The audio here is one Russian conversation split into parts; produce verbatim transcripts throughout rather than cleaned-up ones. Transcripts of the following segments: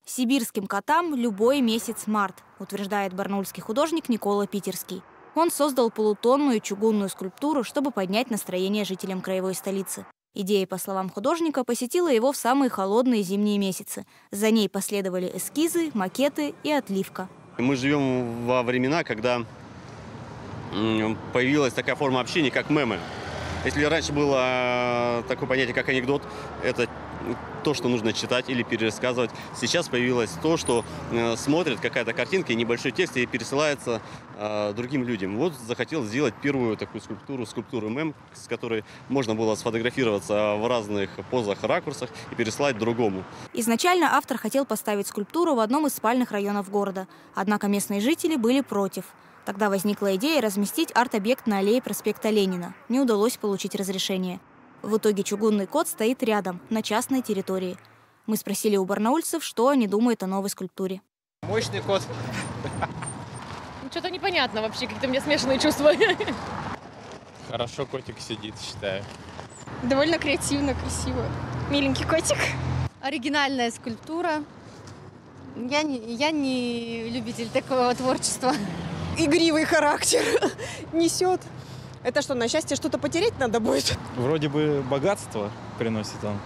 Сибирским котам любой месяц март, утверждает барнаульский художник Никола Питерский. Он создал полутонную чугунную скульптуру, чтобы поднять настроение жителям краевой столицы. Идея, по словам художника, посетила его в самые холодные зимние месяцы. За ней последовали эскизы, макеты и отливка. Мы живем во времена, когда появилась такая форма общения, как мемы. Если раньше было такое понятие, как анекдот, это то, что нужно читать или пересказывать. Сейчас появилось то, что э, смотрит какая-то картинка и небольшой текст и пересылается э, другим людям. Вот захотел сделать первую такую скульптуру, скульптуру мем, с которой можно было сфотографироваться в разных позах, ракурсах и переслать другому. Изначально автор хотел поставить скульптуру в одном из спальных районов города. Однако местные жители были против. Тогда возникла идея разместить арт-объект на аллее проспекта Ленина. Не удалось получить разрешение. В итоге чугунный кот стоит рядом, на частной территории. Мы спросили у барнаульцев, что они думают о новой скульптуре. Мощный кот. Что-то непонятно вообще, какие-то у меня смешанные чувства. Хорошо котик сидит, считаю. Довольно креативно, красиво. Миленький котик. Оригинальная скульптура. Я не, я не любитель такого творчества. Игривый характер несет. Это что, на счастье что-то потерять надо будет? Вроде бы богатство приносит он.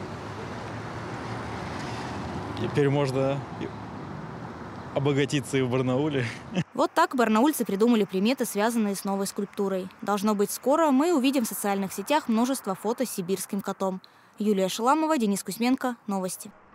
Теперь можно обогатиться и в Барнауле. Вот так барнаульцы придумали приметы, связанные с новой скульптурой. Должно быть, скоро мы увидим в социальных сетях множество фото с сибирским котом. Юлия Шаламова, Денис Кузьменко. Новости.